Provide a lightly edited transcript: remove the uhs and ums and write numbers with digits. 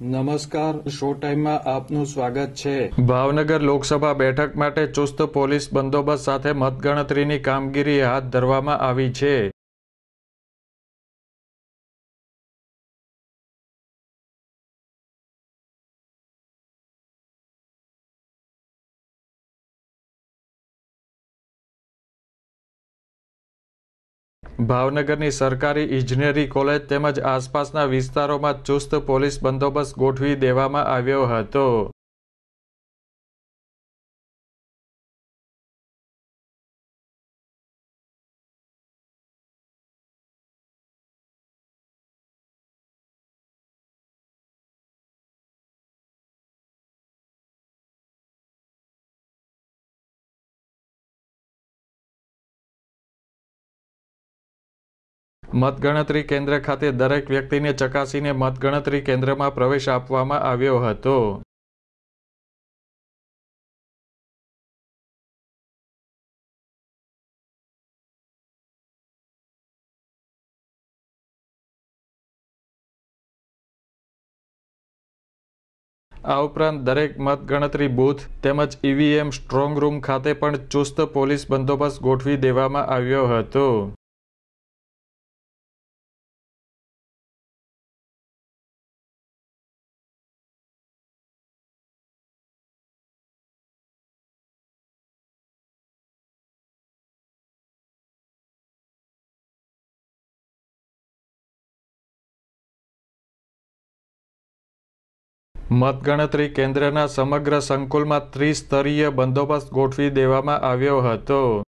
નમસ્કાર, શો ટાઈમમાં આપનું સ્વાગત છે। ભાવનગર લોકસભા બેઠક માટે ચુસ્ત પોલીસ બંદોબસ્ત સાથે મતગણતરીની કામગીરી હાથ ધરવામાં આવી છે। ભાવનગરની સરકારી ઇજનેરી કોલેજ તેમજ આસપાસના વિસ્તારોમાં ચુસ્ત પોલીસ બંદોબસ્ત ગોઠવી દેવામાં આવ્યો હતો। મતગણતરી કેન્દ્ર ખાતે દરેક વ્યક્તિને ચકાસીને મતગણતરી કેન્દ્રમાં પ્રવેશ આપવામાં આવ્યો હતો। આ ઉપરાંત દરેક મતગણતરી બૂથ તેમજ ઈવીએમ સ્ટ્રોંગ રૂમ ખાતે પણ ચુસ્ત પોલીસ બંદોબસ્ત ગોઠવી દેવામાં આવ્યો હતો। મતગણતરી કેન્દ્રના સમગ્ર સંકુલમાં ત્રિસ્તરીય બંદોબસ્ત ગોઠવી દેવામાં આવ્યો હતો।